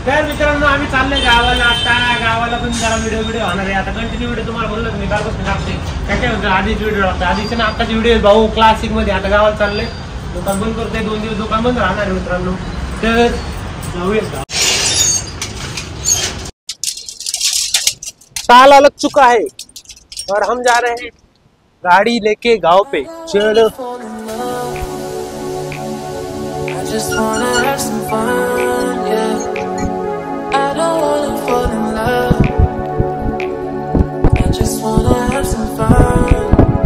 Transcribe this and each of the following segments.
तर मित्रांनो आम्ही चाललोय गावाला. आता गावाला पण जरा व्हिडिओ होणार आहे. आता कंटिन्यू व्हिडिओ तुम्हाला बोललो मी कालपासून टाकते. त्याच्यानंतर आधीच व्हिडिओ टाकतो. आधीचे ना आत्ताचे व्हिडिओ भाऊ क्लासिक मध्ये. आता गावाला चाललंय, दुकान बंद करतोय. 2 दिवस दुकान बंद राहणार आहे मित्रांनो. तर जाऊया. साल लग चुका है और हम जा रहे हैं गाड़ी लेके गांव पे. चलो Just wanna have some fun, yeah. I don't wanna fall in love. I just wanna have some fun.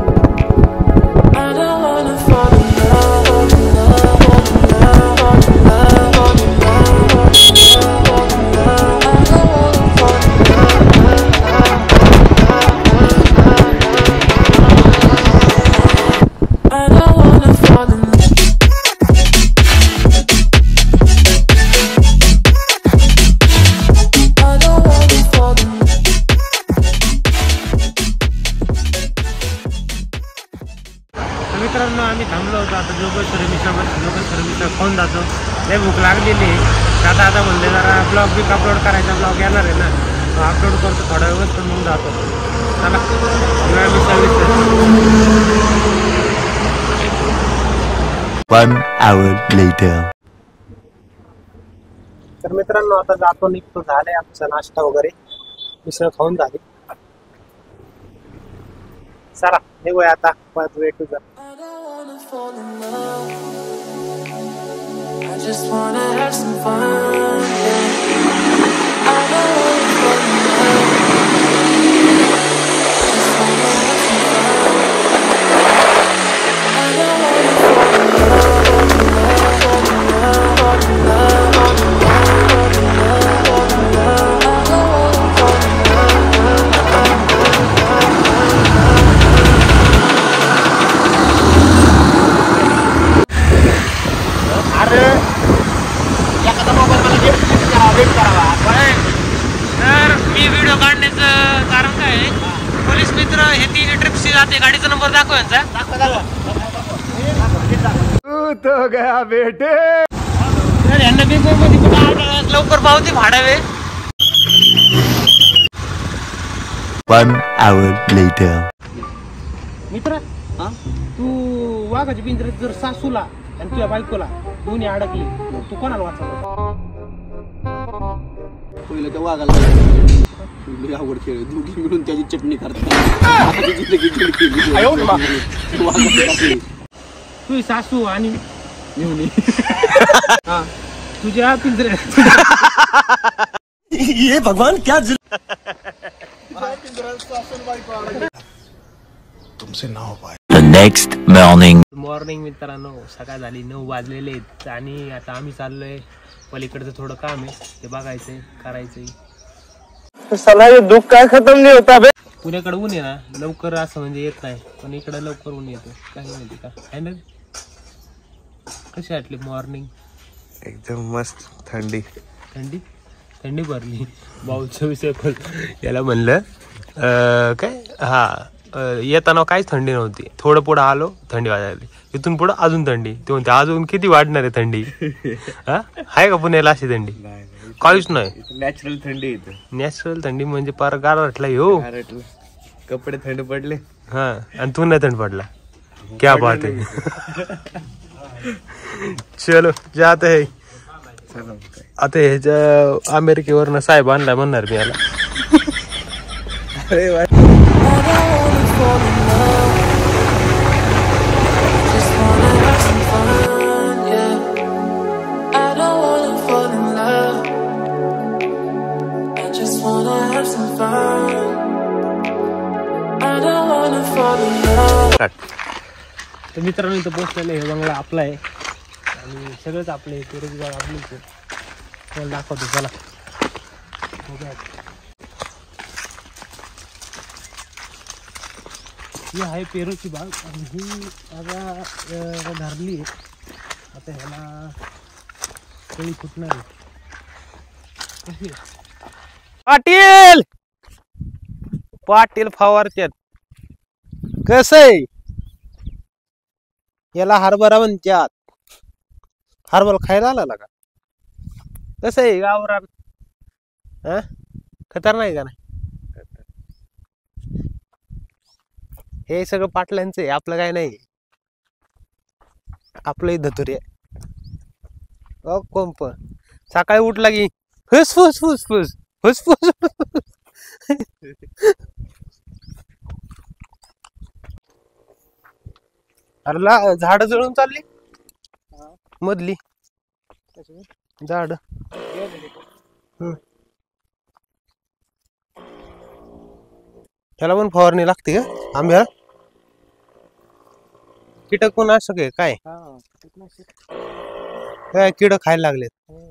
I don't wanna fall in love, fall in love, fall in love, fall in love, fall in love, fall in love, fall in love. I don't wanna fall in love. I don't wanna fall in love. मित्रांनो आम्ही थांबलो होतो. आता जोगेश्वरी मिश्रा खाऊन जातो. लय भूक लागलेली आहे. आता म्हणले जरा ब्लॉग बी अपलोड करायचा. ब्लॉग येणार आहे ना, अपलोड करतो थोड्या वेळच तर मग जातो. चला One hour later. तर मित्रांनो आता जातो, निघतो. झालंय आमचा नाश्ता वगैरे, मिसळ खाऊन झाली. चला निघूया आता. भेटू जा. I just wanna have some fun, yeah. I don't wanna fall in love. Just wanna have some fun. I don't wanna fall in love, fall in love, fall in love, fall in love, fall in love, fall in love, fall in love. I don't wanna fall in अरे एखादा mobile मला भेट करावा. तर मी video काढण्याचं कारण काय आहे, पोलीस मित्र हे 3 ट्रिपशी जाते. गाडीचा नंबर दाखव यांचा. तू तो गया बेटे. तर यांना मध्ये कुठं लवकर पावती भाडावे. One hour later. मित्र तू वाघाच्या पिंजऱ्यात जर सासूला आणि तुझ्या बायकोला दोन्ही अडकली, तू कोणाला वाचवतो? पहिलं तर वागायला आवड खेळ. दोघी मिळून त्याची चटणी करतात. तुझी सासू आणि तुझ्या पिंजऱ्यात. ये भगवान क्या तुमसे ना हो पाए. The next morning. मॉर्निंग मित्रांनो, सकाळ झाली, 9 वाजलेले आहेत. आणि आता आम्ही चाललोय पलीकडचं थोडं काम आहे, ते बघायचंय, करायचंय. साला ये दुःख काय खतम नाही होता बे. पुण्याकडे ऊन आहे ना, लवकर असं म्हणजे येत नाही, पण इकडे लवकर ऊन येतं. काय माहिती का? आहे ना. कशी वाटली मॉर्निंग? एकदम मस्त. थंडी थंडी भरली. भाऊचं विषय याला म्हणलं काय, हा येताना काहीच थंडी नव्हती. थोडं पुढं आलो, थंडी वाजायला. इथून पुढं अजून थंडी. ते म्हणते अजून किती वाढणार आहे थंडी. हा आहे का पुण्याला अशी थंडी? काहीच नाही. नॅचरल थंडी येते. नॅचरल थंडी म्हणजे पार गारठला हो. कपडे थंड पडले. हा, आणि तू नाही थंड पडला. क्या बात आहे. चलो जात आहे. आता ह्याच्या अमेरिकेवरनं साहेब आणलाय म्हणणार मी याला. I don't wanna fall in love. I just wanna have some fun, yeah. I don't wanna fall in love. I just wanna have some fun. I don't wanna fall in love. तर मित्रांनो इथं पोचलेलं हे बंगला आपला आहे आणि सगळंच आपलं आहे. तेरच बाग आपलीच आहे. तुम्हाला दाखवतो चला. ही आहे पेरूची बाग आणि ही आता धरली आहे. आता ह्याला कळी फुटणार आहे. पाटील पाटील फवारत्यात. कसं आहे याला हरभरा म्हणतात. हरभरा खायला आला का? कसं आहे गावरान हा खतरनाक आहे का नाही? हे सगळं पाटलांचं आहे, आपलं काय नाही. आपलं धतुरी आहे. पंप सकाळी उठला की फुसफुस फुसफुस फुसफुस. अरे झाड जळून चालली मधली झाड. त्याला पण फवारणी लागते का आंब्याला? कीटक पण असं काय काय कीड खायला लागलेत.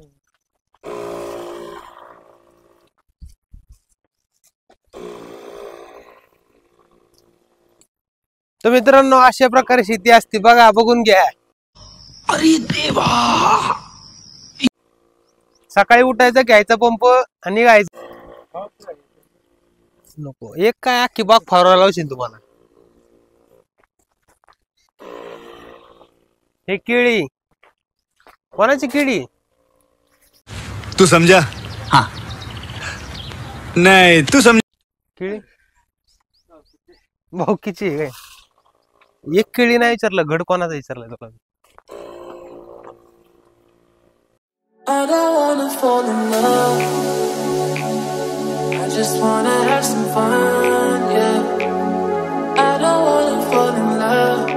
तर मित्रांनो अशा प्रकारे शेती असते बघा, बघून घ्या. अरे देवा. सकाळी उठायचं, घ्यायचा पंप आणि निघायचं. नको एक काय अख्खी बाग फवारायला लावशील तुम्हाला. हे केळी कोणाची केळी? तू समझा? हाँ. नहीं तू समझ. केळी भाऊकीची आहे काय? एक केळी नाही विचारलं, घड कोणाचा विचारलं तुला? I don't wanna fall in love. I just wanna have some fun, yeah. I don't wanna fall in love.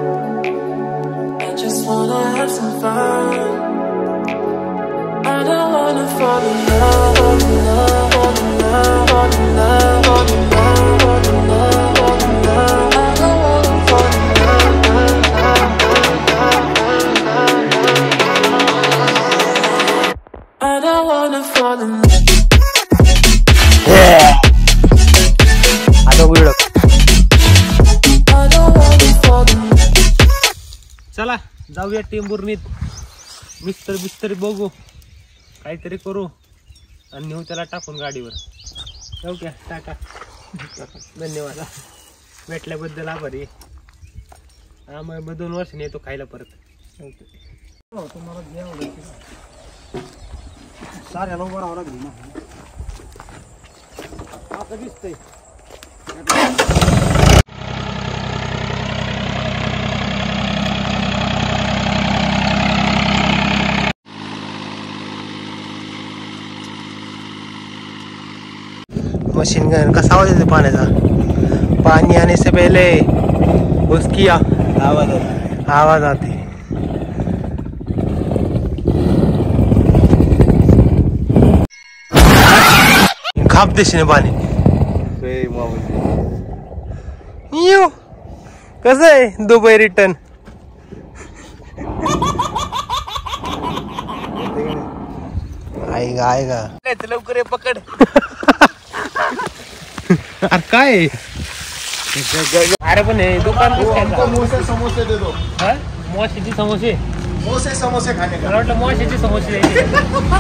I just wanna have some fun. I don't wanna fall in love, fall in love, fall in love, fall in love, fall in love, fall in love, fall in love. I don't wanna fall in love. I don't wanna fall in love. आता उलट I don't wanna fall in love. चला जाऊया टेंभुर्णीत. मिस्तर बिस्तर बघू, काहीतरी करू आणि नेऊ त्याला टाकून गाडीवर. जाऊ क्या टाटा. धन्यवाद भेटल्याबद्दल आभारी. आम्ही 2 वर्षांनी येतो खायला परत. साऱ्याला उभं राहावं लागली ना. आता दिसतंय मशीन गन कसा आवाज येतो पाण्याचा? पानी आने से पहले उसकी आवाज आती. खाप दिशेने पाणी. कसं आहे दुबई रिटर्न? आएगा लवकर ये पकड. अरे काय अरे पण हे दुकान समोसे दे दो. मोशीचे समोसे. समोसे खाने मला वाटलं मोशीचे समोसे द्यायचे.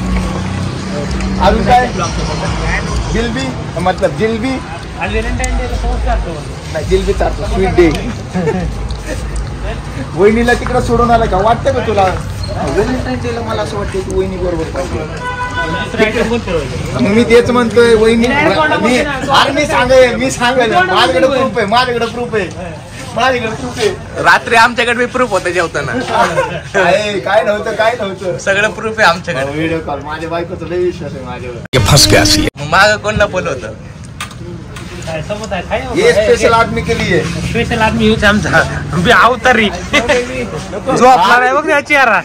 अजून काय? जिलबी मतलब जिलबी. आज व्हॅलेंटाईन डे समोसे चालतो. नाही जिलबी चालतो. Sweet day. वहिनीला तिकडे सोडून आला का? वाटतं का तुला व्हॅलेंटाईन डेला? मला असं वाटतं तू वहिनी बरोबर पाहिजे. मी तेच म्हणतोय वहिनी. मी सांगेल माझ्याकडे प्रूफ आहे. रात्री आमच्याकडे प्रूफ होतं जेवताना. काय नव्हतं सगळं प्रूफ आहे आमच्याकडे. Video call. माझ्या बायकोचा लय विश्वास आहे माझ्यावर. फस गया. माग कोण लपवलं होतं? ये स्पेशल आदमी के लिए. स्पेशल आदमी यूज आमचा अवतारी जो आपला नाही बघ ना चेहरा.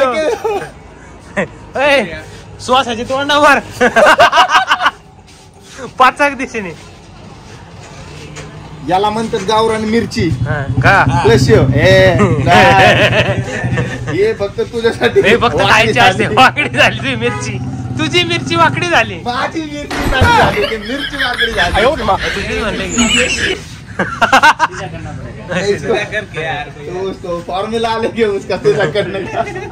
श्वासाची तोंडावर 5 दिशेने. याला म्हणतात गावरान मिरची. का प्लस हे फक्त तुझ्यासाठी. हे फक्त खायची असते. वाकडी झाली तुझी मिरची. तुझी मिरची वाकडी झाली. माझी मिरची झाली. मिरची वाकडी झाली. तुझी म्हणले की तो फॉर्म्युला आले की उसका तुझ्याकडनं.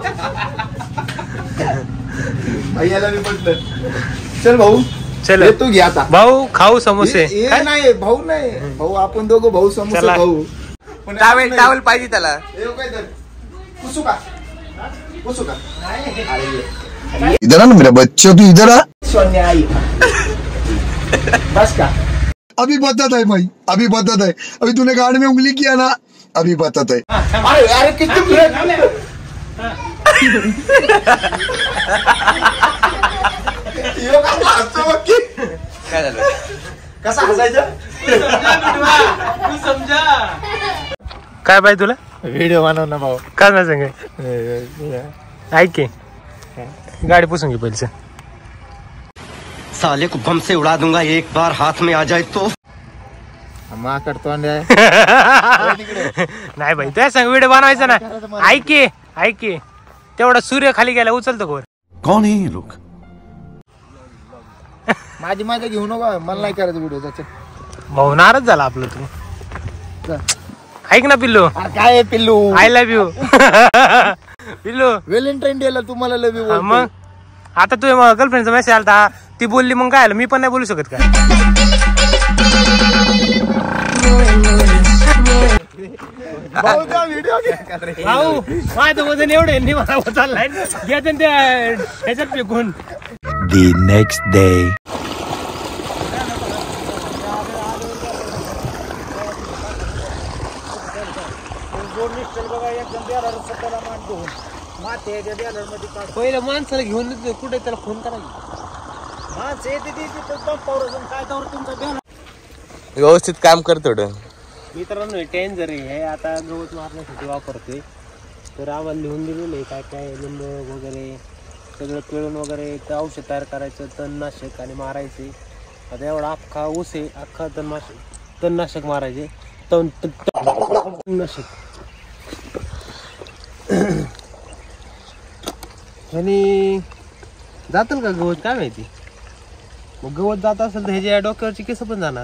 भैयाला मी म्हटलं चल भाऊ चल तू घे आता. भाऊ खाऊ समोसे. नाही भाऊ नाही भाऊ आपण दोघं भाऊ समोसे भाऊ. टावेल पाहिजे त्याला. पुसू का? इधर ना मेरा बच्चों तू इधर आ. सोन्या आई बस का अभी बदत है भाई, अभी बदत है, अभी तूने गाड़ में उंगली किया ना, अभी बदत है। अरे अरे किती काय झालं कसा हसायचं काय पाहिजे तुला व्हिडिओ बनव ना भाऊ काय नाही सांगे ऐक की गाडी पुसून घे पहिले साले को बम से उड़ा दूंगा एक बार हाथ में आ जाए तो। माकड तोंड नाही भाई त्या सांग व्हिडिओ बनवायचा ना ऐक की तेवढा सूर्य खाली गेला उचलतो कोण कौन है ये लोग? माझी माझ्या घेऊ नको मला नाही करायचं व्हिडिओ त्याच्यात भाऊ नाराज झाला आपलं तू ऐक ना पिल्लू काय आहे पिल्लू आय लव्ह यू पिल्लू व्हॅलेंटाईन डे ला तुम्हाला लव यू मग आता तू गर्लफ्रेंडचा मेसेज आलता ती बोलली मग काय आलं मी पण नाही बोलू शकत काय भाऊ माझं वजन एवढे मला चाललाय घ्यायचं त्या ह्याच्यात फेकून The next day. पहिलं माणसाला घेऊन कुठे त्याला फोन करायला व्यवस्थित काम कर थोडं मित्रांनो टेन्जर हे आता गवत मारण्यासाठी वापरते तर आम्हाला लिहून दिलेलं आहे काय काय लिंब वगैरे सगळं पिळून वगैरे ते औषध तयार करायचं तणनाशक आणि मारायचे आता एवढा अख्खा ऊस आहे अख्खा तणनाशक मारायचे तणनाशक आणि जातील का गवत काय माहिती मग गवत जात असेल तर ह्याच्या डोक्यावरची केस पण जाणार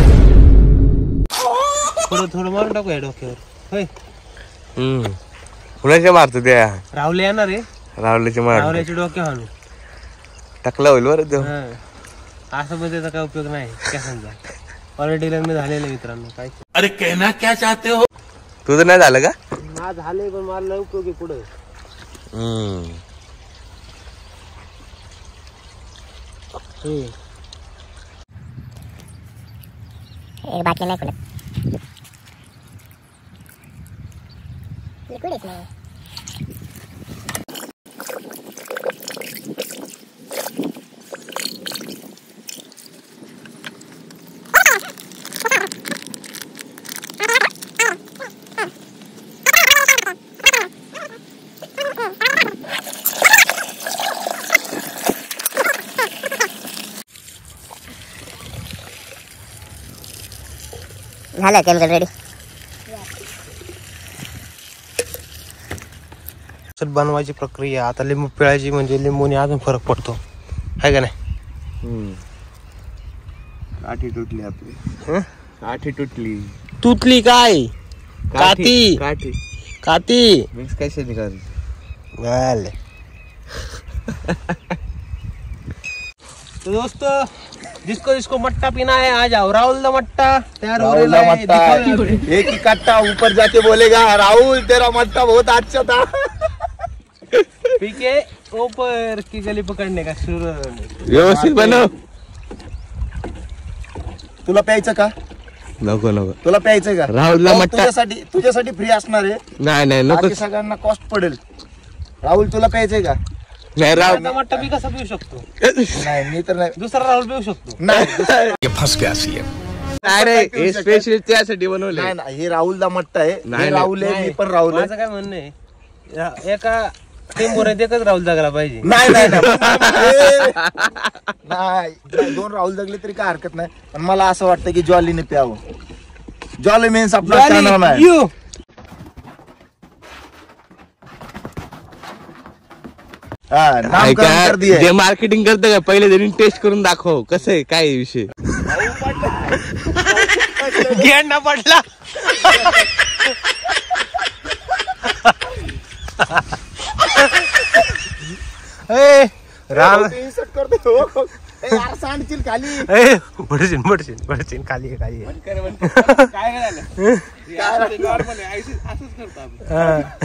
थोडं थोडं मारून टाकू या डोक्यावर होय कुणाच्या मारतो त्या रावले येणार आहे रावल्याच्या मार रावल्याच्या डोक्या हाणू टाकला होईल बरं तो असं पण त्याचा काय उपयोग नाही काय समजा ऑलरेडी लग्न झालेलं मित्रांनो काय अरे कहना क्या चाहते हो? तुझं नाही झालं का ना झालंय पण मला उपयोग आहे पुढे बाकी नाही कुठे लिक्विडच नाही झालं केमिकल रेडी बनवायची प्रक्रिया आता लिंबू पिळायची म्हणजे लिंबूने अजून फरक पडतो आहे का नाही काठी तुटली आपली काठी तुटली तुटली काय काती काठी काती मिक्स कैसे निकाल तो दोस्तों जिसको जिसको मट्टा पीना है आ जाओ राहुल दा मट्टा तैयार हो रहा है दिखाओ। एक ही कट्टा ऊपर जाके बोलेगा राहुल तेरा मट्टा बहुत अच्छा था पी के ऊपर की गली पकड़ने का शुरू व्यवस्थित बनव तुला प्यायचं का नको नको तुला प्यायचं का राहुलला मट्टा तुझ्यासाठी फ्री असणार आहे नाही नाही नको बाकी सगळ्यांना कॉस्ट पडेल राहुल तुला प्यायचंय का नाही राहुल मट्टा मी कसा पिऊ शकतो नाही मी तर नाही दुसरा राहुल पिऊ शकतो नाही ये फंस गया सीएम। नाही रे हे स्पेशल त्यासाठी बनवले नाही, नाही हे राहुल दा मट्टा आहे नाही, हे राहुल आहे नाही, मी पण राहुल आहे माझं काय म्हणणं आहे एका टेंबोरात एकच राहुल जगायला पाहिजे नाही नाही नाही. नाही दोन राहुल जगले तरी काय हरकत नाही पण मला असं वाटतं की जॉलीने प्यावं जॉली मीन्स आपला चॅनल नाही You. हा, नामकरण कर दिये. जे मार्केटिंग करतं का पहिले त्यांनी टेस्ट करून दाखव कसं आहे काय आहे विषय गेंडा पडला ए राम insert करतो. ए, यार, सांडशील खाली ए बडशीन खाली खाली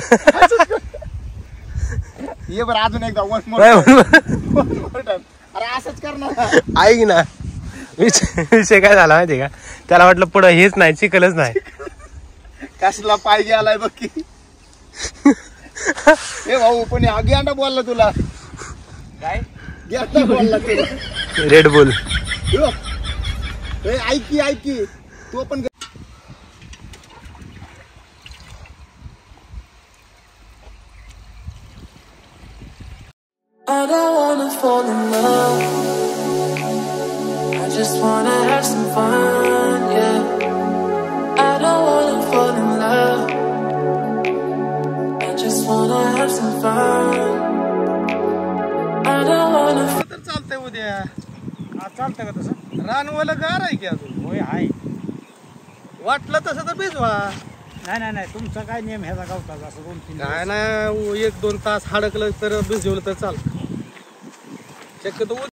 ये बरं अजून एकदा one more time. अरे असंच करणार. ऐक ना, विषय काय झाला माहितीये का, त्याला वाटलं पुढं हेच नाही, चिखलच नाही. कसला पाय आलाय बघ की. हे भाऊ पण गेंडा बोलला तुला. काय गेंडा बोलला तुला. Red boule. ऐकी तू पण I don't wanna fall in love. I just wanna have some fun, yeah. I don't wanna fall in love. I just wanna have some fun. I don't wanna. तर चालतंय उद्या. आज चालतंय का तसं? रानवाला गार आहे की अजून. होय आहे. वाटलं तसं तर भिजवा. नाही तुमचा काय नियम ह्याचा गावचा असं 2-3 काय नाही 1-2 तास हडकलं तर भिजवलं तर चालतं. शक्यतो